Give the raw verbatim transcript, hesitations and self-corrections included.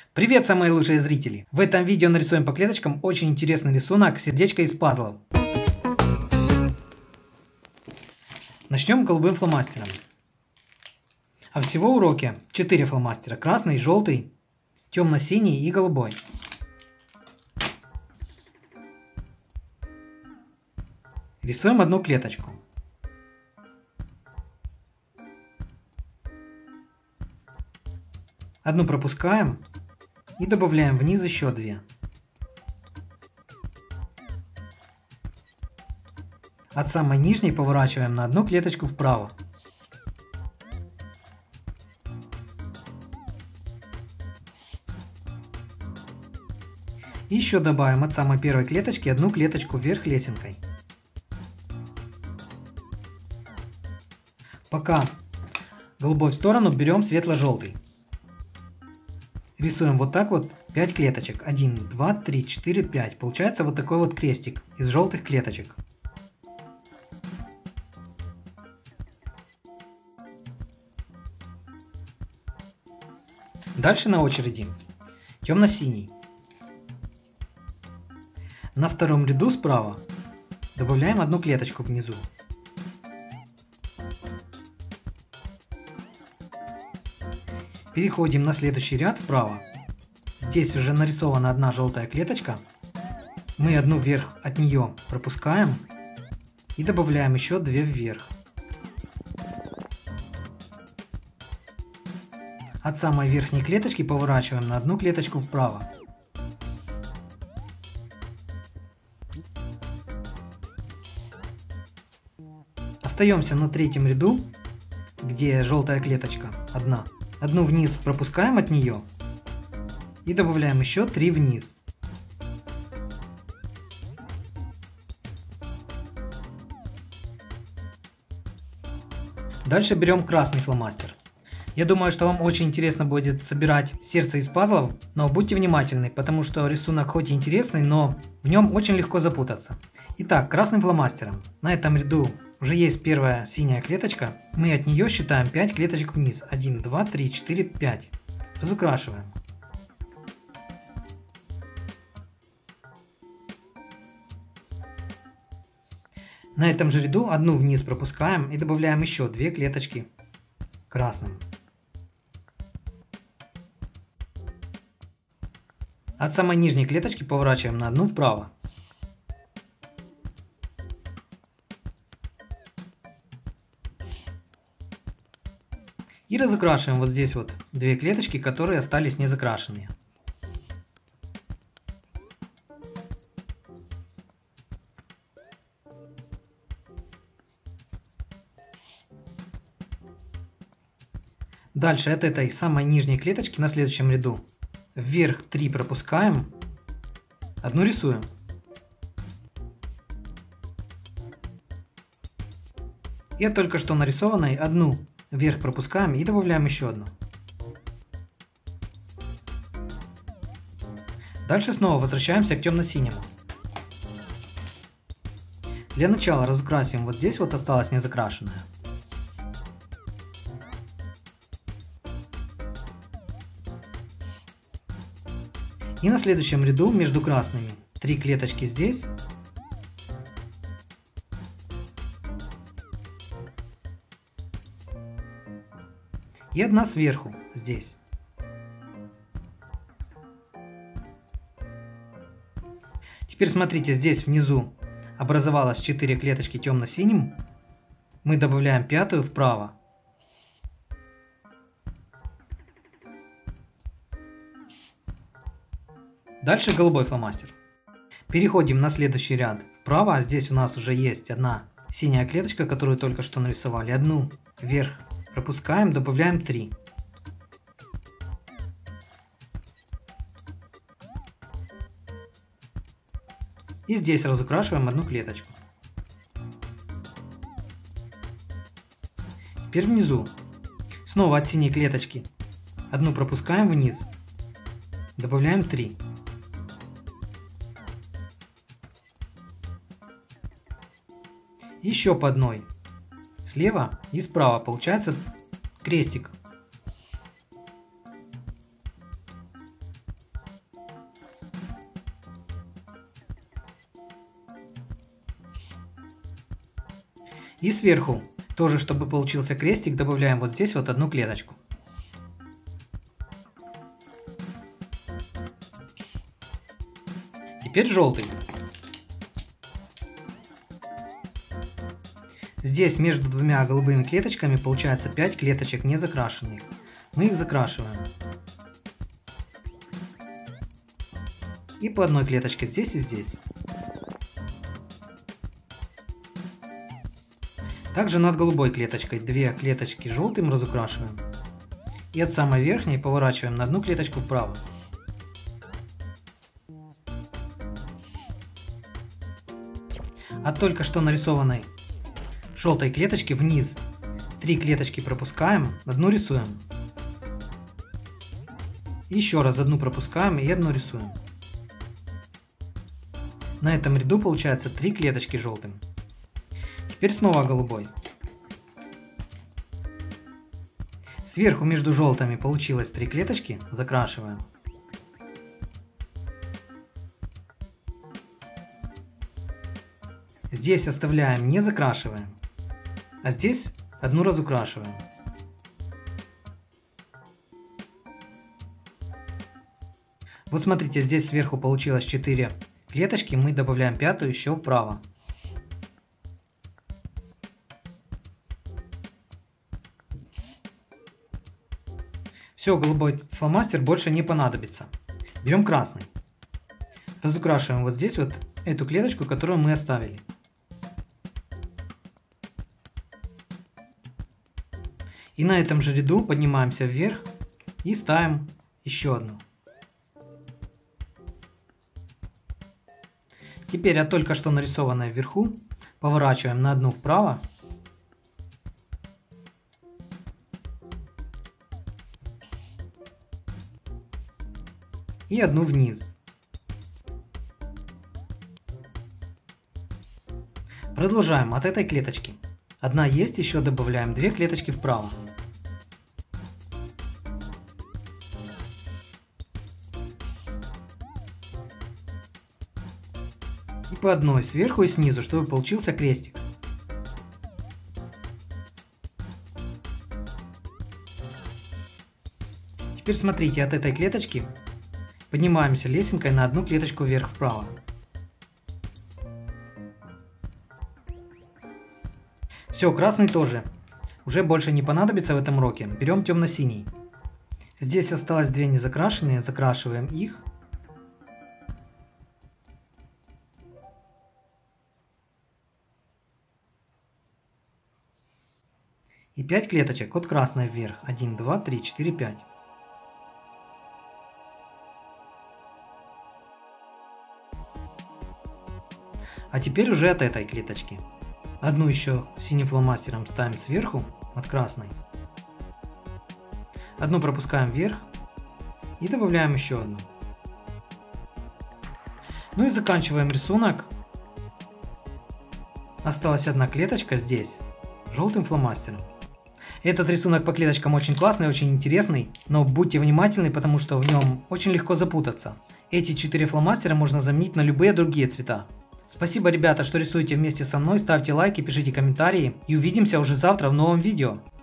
Привет, самые лучшие зрители! В этом видео нарисуем по клеточкам очень интересный рисунок сердечко из пазлов. Начнем голубым фломастером. А всего в уроке четыре фломастера: красный, желтый, темно-синий и голубой. Рисуем одну клеточку. Одну пропускаем и добавляем вниз еще две. От самой нижней поворачиваем на одну клеточку вправо. И еще добавим от самой первой клеточки одну клеточку вверх лесенкой. Пока голубой в сторону, берем светло-желтый. Рисуем вот так вот пять клеточек. один, два, три, четыре, пять. Получается вот такой вот крестик из желтых клеточек. Дальше на очереди темно-синий. На втором ряду справа добавляем одну клеточку внизу. Переходим на следующий ряд вправо. Здесь уже нарисована одна желтая клеточка. Мы одну вверх от нее пропускаем и добавляем еще две вверх. От самой верхней клеточки поворачиваем на одну клеточку вправо. Остаемся на третьем ряду, где желтая клеточка одна. Одну вниз пропускаем от нее и добавляем еще три вниз. Дальше берем красный фломастер. Я думаю, что вам очень интересно будет собирать сердце из пазлов, но будьте внимательны, потому что рисунок хоть и интересный, но в нем очень легко запутаться. Итак, красным фломастером. На этом ряду уже есть первая синяя клеточка. Мы от нее считаем пять клеточек вниз. один, два, три, четыре, пять. Разукрашиваем. На этом же ряду одну вниз пропускаем и добавляем еще две клеточки красным. От самой нижней клеточки поворачиваем на одну вправо. И разукрашиваем вот здесь вот две клеточки, которые остались не закрашенные. Дальше от этой самой нижней клеточки на следующем ряду вверх три пропускаем, одну рисуем. И от только что нарисованной одну вверх пропускаем и добавляем еще одну. Дальше снова возвращаемся к темно-синему. Для начала разукрасим вот здесь вот осталось незакрашенное. И на следующем ряду между красными три клеточки здесь. И одна сверху здесь. Теперь смотрите, здесь внизу образовалось четыре клеточки темно-синим. Мы добавляем пятую вправо. Дальше голубой фломастер. Переходим на следующий ряд вправо. Здесь у нас уже есть одна синяя клеточка, которую только что нарисовали. Одну вверх пропускаем, добавляем три. И здесь разукрашиваем одну клеточку. Теперь внизу. Снова от синей клеточки одну пропускаем вниз. Добавляем три. Еще по одной. Слева и справа получается крестик. И сверху, тоже чтобы получился крестик, добавляем вот здесь вот одну клеточку. Теперь желтый. Здесь между двумя голубыми клеточками получается пять клеточек не закрашенных. Мы их закрашиваем. И по одной клеточке здесь и здесь. Также над голубой клеточкой две клеточки желтым разукрашиваем. И от самой верхней поворачиваем на одну клеточку вправо. От только что нарисованной желтой клеточки вниз три клеточки пропускаем, одну рисуем. Еще раз одну пропускаем и одну рисуем. На этом ряду получается три клеточки желтым. Теперь снова голубой. Сверху между желтыми получилось три клеточки, закрашиваем. Здесь оставляем, не закрашиваем, а здесь одну разукрашиваем. Вот смотрите, здесь сверху получилось четыре клеточки, мы добавляем пятую еще вправо. Все, голубой фломастер больше не понадобится. Берем красный. Разукрашиваем вот здесь вот эту клеточку, которую мы оставили. И на этом же ряду поднимаемся вверх и ставим еще одну. Теперь от только что нарисованной вверху поворачиваем на одну вправо. И одну вниз. Продолжаем от этой клеточки. Одна есть, еще добавляем две клеточки вправо. И по одной сверху и снизу, чтобы получился крестик. Теперь смотрите, от этой клеточки поднимаемся лесенкой на одну клеточку вверх вправо. Все, красный тоже уже больше не понадобится в этом уроке. Берем темно-синий. Здесь осталось две незакрашенные, закрашиваем их. И пять клеточек от красной вверх. один, два, три, четыре, пять. А теперь уже от этой клеточки. Одну еще синим фломастером ставим сверху от красной. Одну пропускаем вверх и добавляем еще одну. Ну и заканчиваем рисунок. Осталась одна клеточка здесь желтым фломастером. Этот рисунок по клеточкам очень классный, очень интересный, но будьте внимательны, потому что в нем очень легко запутаться. Эти четыре фломастера можно заменить на любые другие цвета. Спасибо, ребята, что рисуете вместе со мной, ставьте лайки, пишите комментарии и увидимся уже завтра в новом видео.